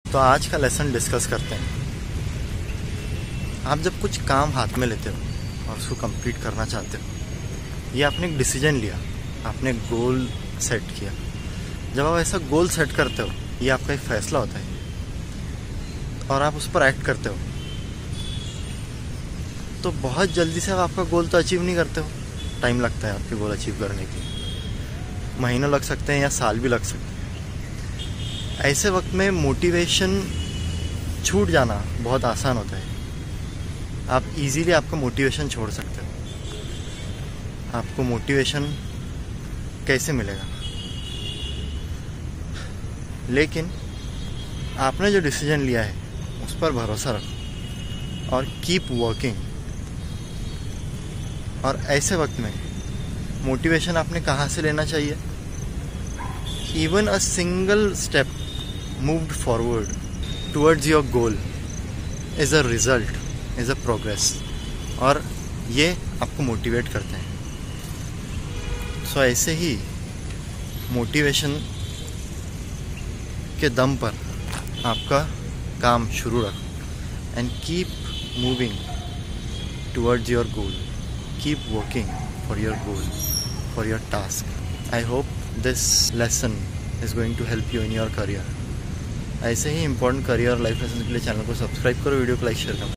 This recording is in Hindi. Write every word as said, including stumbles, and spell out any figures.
तो आज का लेसन डिस्कस करते हैं। आप जब कुछ काम हाथ में लेते हो और उसको कंप्लीट करना चाहते हो, या आपने एक डिसीजन लिया, आपने एक गोल सेट किया, जब आप ऐसा गोल सेट करते हो, ये आपका एक फैसला होता है और आप उस पर एक्ट करते हो, तो बहुत जल्दी से आप आपका गोल तो अचीव नहीं करते हो। टाइम लगता है आपके गोल अचीव करने के, महीनों लग सकते हैं या साल भी लग सकते हैं। ऐसे वक्त में मोटिवेशन छूट जाना बहुत आसान होता है। आप इजीली आपका मोटिवेशन छोड़ सकते हो। आपको मोटिवेशन कैसे मिलेगा? लेकिन आपने जो डिसीजन लिया है उस पर भरोसा रखो और कीप वर्किंग। और ऐसे वक्त में मोटिवेशन आपने कहाँ से लेना चाहिए? Even a single step moved forward towards your goal is a result, is a progress, और ये आपको मोटिवेट करते हैं। सो so, ऐसे ही मोटिवेशन के दम पर आपका काम शुरू रखो and keep moving towards your goal, keep working for your goal, for your task. I hope this lesson is going to help you in your career. ऐसे ही इंपॉर्टेंट करियर और लाइफ लेसन के लिए चैनल को सब्सक्राइब करो, वीडियो को लाइक शेयर करो।